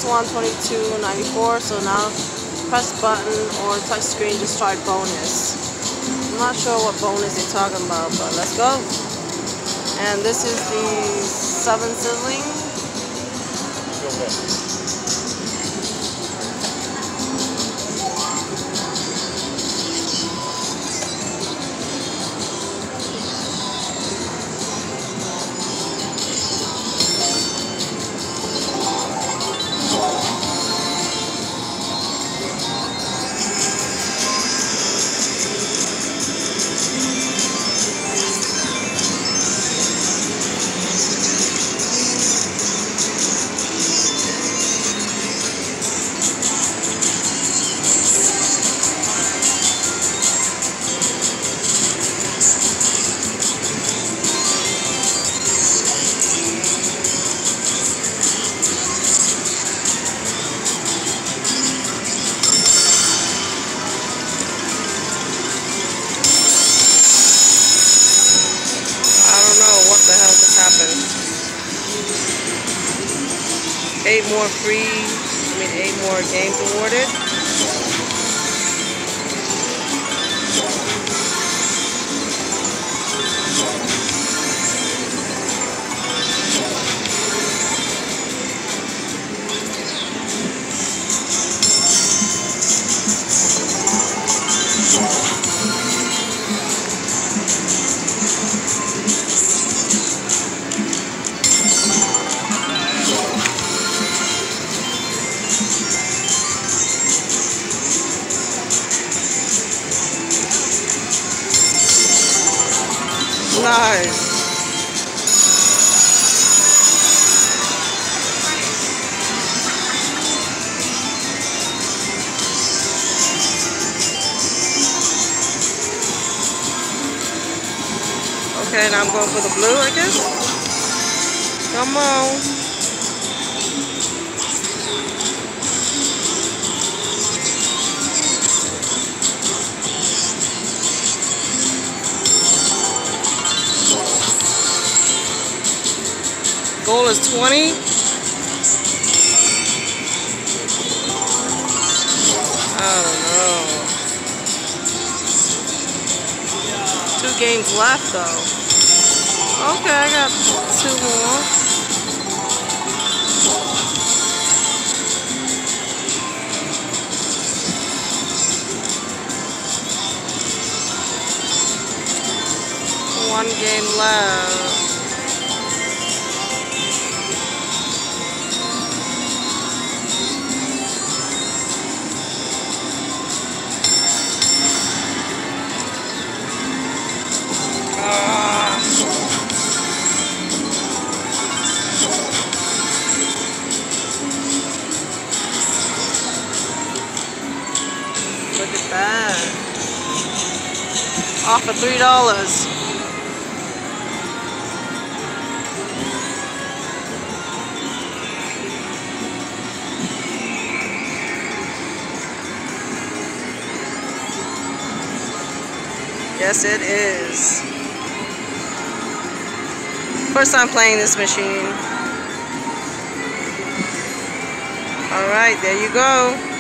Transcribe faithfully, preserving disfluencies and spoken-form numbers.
this one twenty-two ninety-four. So now press button or touch screen to start bonus. I'm not sure what bonus they're talking about, but let's go. And this is the seven sizzling. What the hell just happened? Eight more free, I mean eight more games awarded. Nice. Okay, now I'm going for the blue, I guess. Come on. Goal is twenty. I don't know. Two games left though. Okay, I got two more. One game left. Look at that. Off for three dollars. Yes, it is. First time playing this machine. Alright, there you go.